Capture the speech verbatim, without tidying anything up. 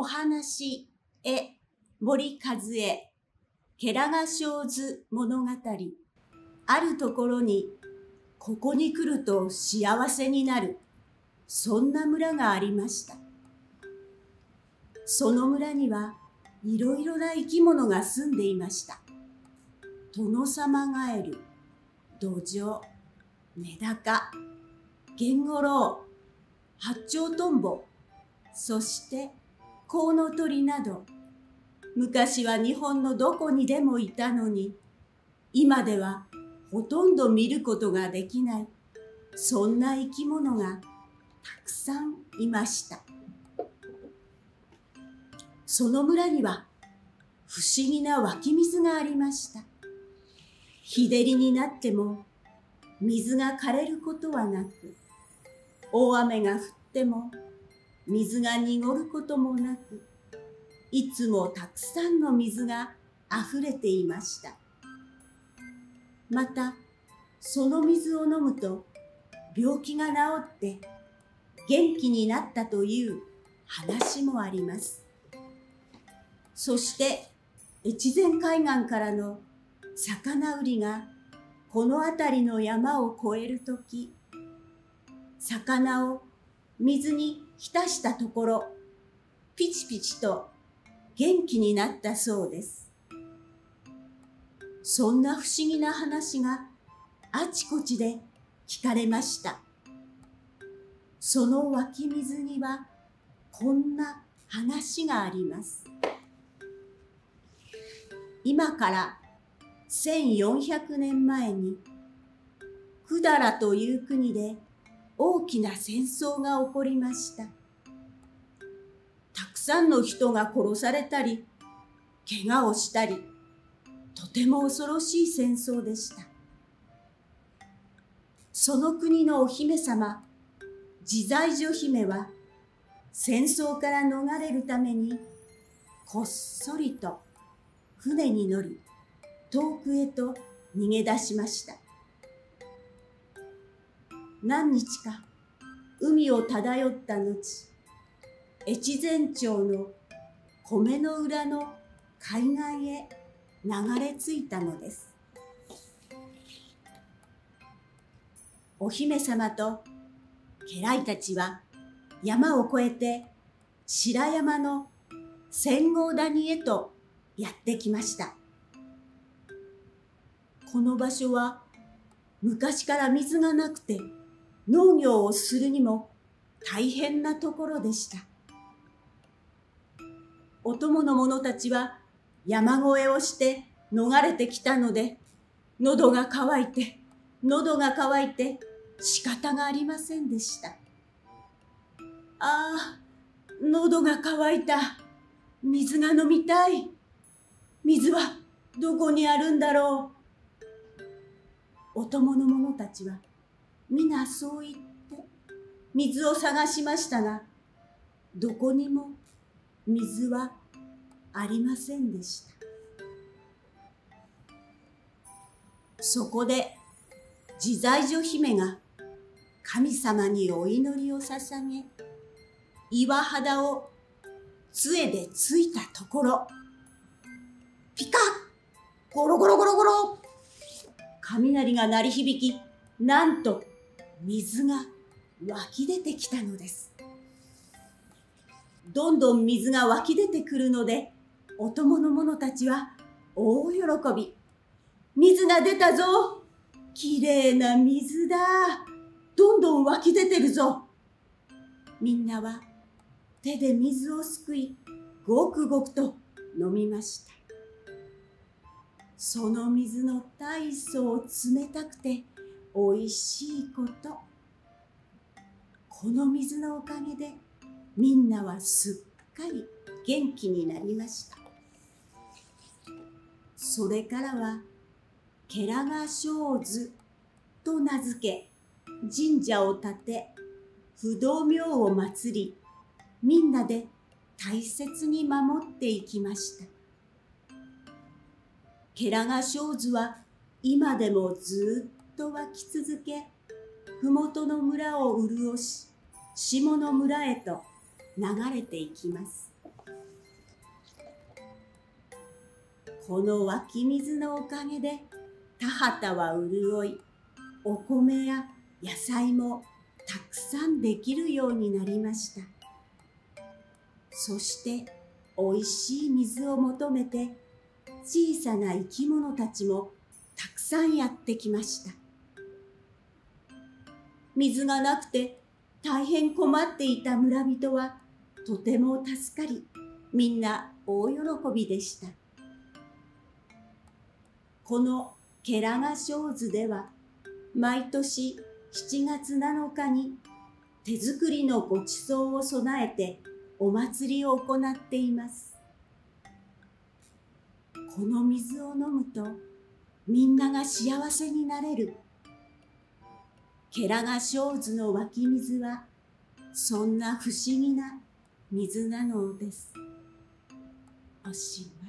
お話絵森和恵ケラガ小図物語。あるところにここに来ると幸せになる、そんな村がありました。その村にはいろいろな生き物が住んでいました。トノサマガエル、ドジョウ、メダカ、ゲンゴロウ、ハッチョウトンボ、そしてコウノトリなど、昔は日本のどこにでもいたのに、今ではほとんど見ることができない、そんな生き物がたくさんいました。その村には不思議な湧き水がありました。日照りになっても水が枯れることはなく、大雨が降っても水が濁ることもなく、いつもたくさんの水があふれていました。また、その水を飲むと病気が治って元気になったという話もあります。そして越前海岸からの魚売りがこの辺りの山を越えるとき、魚を水に浸したところ、ピチピチと元気になったそうです。そんな不思議な話があちこちで聞かれました。その湧き水にはこんな話があります。今からせんよんひゃくねんまえに、百済という国で大きな戦争が起こりました。たくさんの人が殺されたり、怪我をしたり、とても恐ろしい戦争でした。その国のお姫様、自在女姫は、戦争から逃れるために、こっそりと船に乗り、遠くへと逃げ出しました。何日か海を漂った後、越前町の米の裏の海岸へ流れ着いたのです。お姫様と家来たちは山を越えて白山の千号谷へとやってきました。この場所は昔から水がなくて農業をするにも大変なところでした。お供の者たちは山越えをして逃れてきたので、喉が渇いて、喉が渇いて仕方がありませんでした。ああ、喉が渇いた。水が飲みたい。水はどこにあるんだろう。お供の者たちは皆そう言って水を探しましたが、どこにも水はありませんでした。そこで自在女姫が神様にお祈りを捧げ、岩肌を杖でついたところ、ピカッ、ゴロゴロゴロゴロ、雷が鳴り響き、なんと水が湧き出てきたのです。どんどん水が湧き出てくるので、お供の者たちは大喜び。水が出たぞ。きれいな水だ。どんどん湧き出てるぞ。みんなは手で水をすくい、ごくごくと飲みました。その水の大層冷たくておいしいこと。この水のおかげでみんなはすっかり元気になりました。それからはケラガ小図と名付け、神社を建て、不動明を祀り、みんなで大切に守っていきました。ケラガ小図は今でもずっと湧き続け、ふもとの村を潤し、下の村へと流れていきます。 この湧き水のおかげで田畑は潤い、お米や野菜もたくさんできるようになりました。そしておいしい水を求めて小さな生き物たちもたくさんやってきました。水がなくて大変困っていた村人はとても助かり、みんな大喜びでした。このケラガ小図では毎年しちがつなのかに手作りのごちそうを備えてお祭りを行っています。この水を飲むとみんなが幸せになれる。ケラガ小図の湧き水はそんな不思議な水なのです。おしまい。